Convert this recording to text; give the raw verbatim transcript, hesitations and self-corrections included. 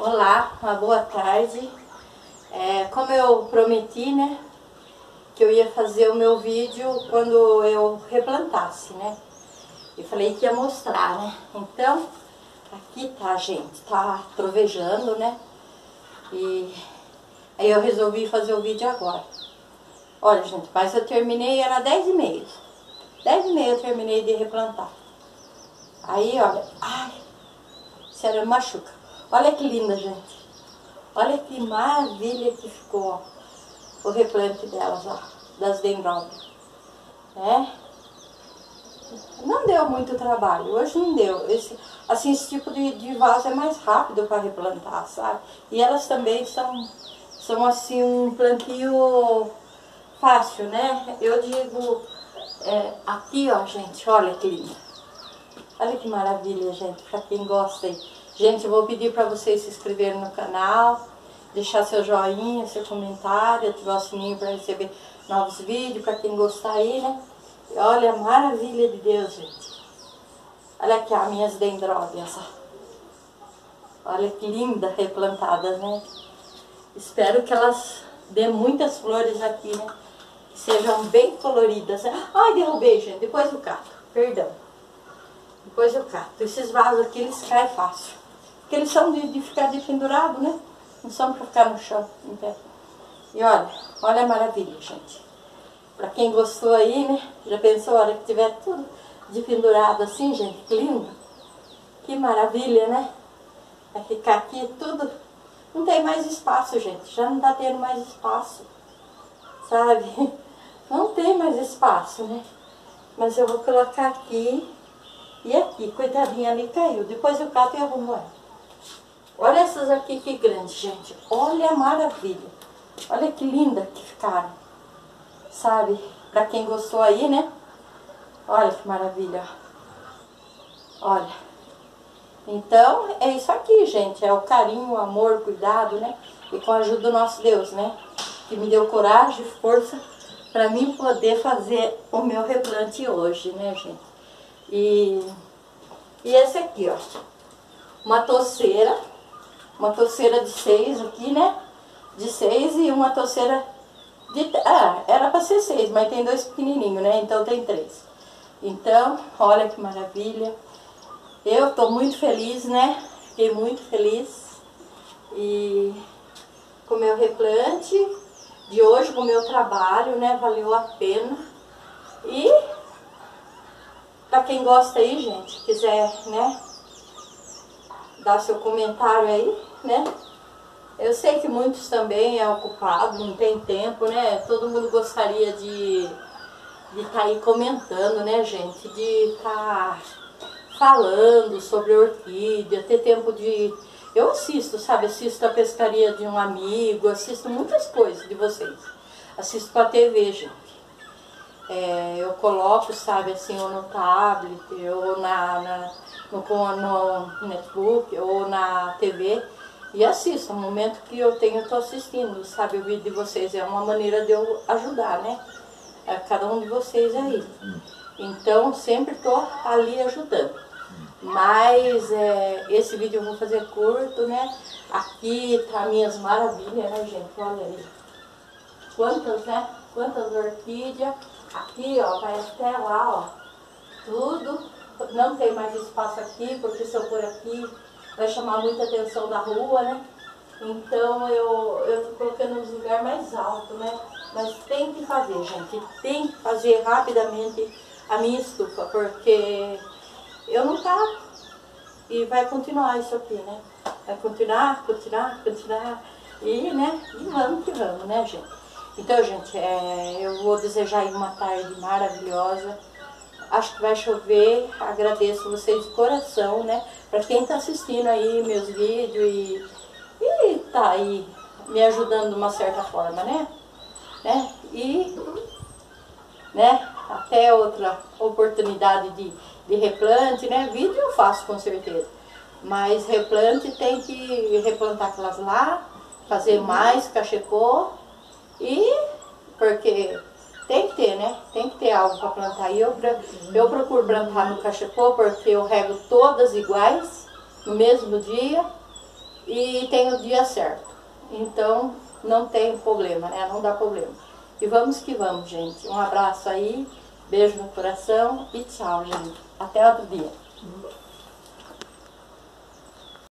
Olá, uma boa tarde. É, como eu prometi, né, que eu ia fazer o meu vídeo quando eu replantasse, né? Eu falei que ia mostrar, né? Então, aqui tá, gente, tá trovejando, né? E aí eu resolvi fazer o vídeo agora. Olha, gente, mas eu terminei, era dez e meia. dez e meia eu terminei de replantar. Aí, olha, ai, sério, machuca. Olha que linda, gente. Olha que maravilha que ficou, ó, o replante delas, ó, das dendróbias. É? Não deu muito trabalho, hoje não deu. Esse, assim, esse tipo de, de vaso é mais rápido para replantar, sabe? E elas também são, são assim, um plantio fácil, né? Eu digo, é, aqui, ó, gente, olha que lindo. Olha que maravilha, gente, para quem gosta aí. Gente, eu vou pedir para vocês se inscreverem no canal, deixar seu joinha, seu comentário, ativar o sininho para receber novos vídeos, para quem gostar aí, né? E olha a maravilha de Deus, gente. Olha aqui as minhas dendróbias, ó. Olha que linda replantadas, né? Espero que elas dêem muitas flores aqui, né? Que sejam bem coloridas. Ai, derrubei, gente, depois eu cato, perdão. Depois eu cato. Esses vasos aqui, eles caem fácil. Porque eles são de, de ficar de pendurado, né? Não são para ficar no chão, em pé. E olha, olha a maravilha, gente. Para quem gostou aí, né? Já pensou a hora que tiver tudo de pendurado assim, gente? Que lindo. Que maravilha, né? Vai ficar aqui tudo. Não tem mais espaço, gente. Já não tá tendo mais espaço. Sabe? Não tem mais espaço, né? Mas eu vou colocar aqui. E aqui, coitadinha, ali caiu. Depois eu cato e arrumo ela. Olha essas aqui que grande, gente. Olha a maravilha. Olha que linda que ficaram. Sabe? Pra quem gostou aí, né? Olha que maravilha. Olha. Então, é isso aqui, gente. É o carinho, o amor, o cuidado, né? E com a ajuda do nosso Deus, né? Que me deu coragem, força pra mim poder fazer o meu replante hoje, né, gente? E, e esse aqui, ó. Uma toceira. Uma toceira de seis aqui, né? De seis e uma toceira de... Ah, era pra ser seis, mas tem dois pequenininhos, né? Então tem três. Então, olha que maravilha. Eu tô muito feliz, né? Fiquei muito feliz. E com o meu replante de hoje, com o meu trabalho, né? Valeu a pena. E pra quem gosta aí, gente, quiser, né? Dar seu comentário aí, né? Eu sei que muitos também é ocupado, não tem tempo, né? Todo mundo gostaria de de estar tá aí comentando, né, gente? De estar tá falando sobre orquídea, ter tempo de... Eu assisto, sabe? Assisto a pescaria de um amigo, assisto muitas coisas de vocês. Assisto com a T V, gente. É, eu coloco, sabe, assim, ou no tablet, ou na... na No, no notebook ou na T V e assisto. No momento que eu tenho, eu tô assistindo, sabe, o vídeo de vocês. É uma maneira de eu ajudar, né? A cada um de vocês aí. Então, sempre tô ali ajudando. Mas é, esse vídeo eu vou fazer curto, né? Aqui tá minhas maravilhas, né, gente? Olha aí. Quantas, né? Quantas orquídeas. Aqui, ó, vai até lá, ó. Tudo. Não tem mais espaço aqui, porque se eu for aqui vai chamar muita atenção da rua, né? Então eu, eu tô colocando nos lugares mais altos, né? Mas tem que fazer, gente. Tem que fazer rapidamente a minha estufa, porque eu não paro. E vai continuar isso aqui, né? Vai continuar, continuar, continuar. E, né? E vamos que vamos, né, gente? Então, gente, é, eu vou desejar aí uma tarde maravilhosa. Acho que vai chover, agradeço vocês de coração, né? Pra quem tá assistindo aí meus vídeos e, e tá aí me ajudando de uma certa forma, né? né? E, né? Até outra oportunidade de, de replante, né? Vídeo eu faço com certeza. Mas replante tem que replantar aquelas lá, fazer mais cachepô e... porque... Tem que ter, né? Tem que ter algo para plantar. E eu, eu procuro plantar no cachepô porque eu rego todas iguais, no mesmo dia. e tem o dia certo. Então não tem problema, né? Não dá problema. E vamos que vamos, gente. Um abraço aí, beijo no coração e tchau, gente. Até outro dia.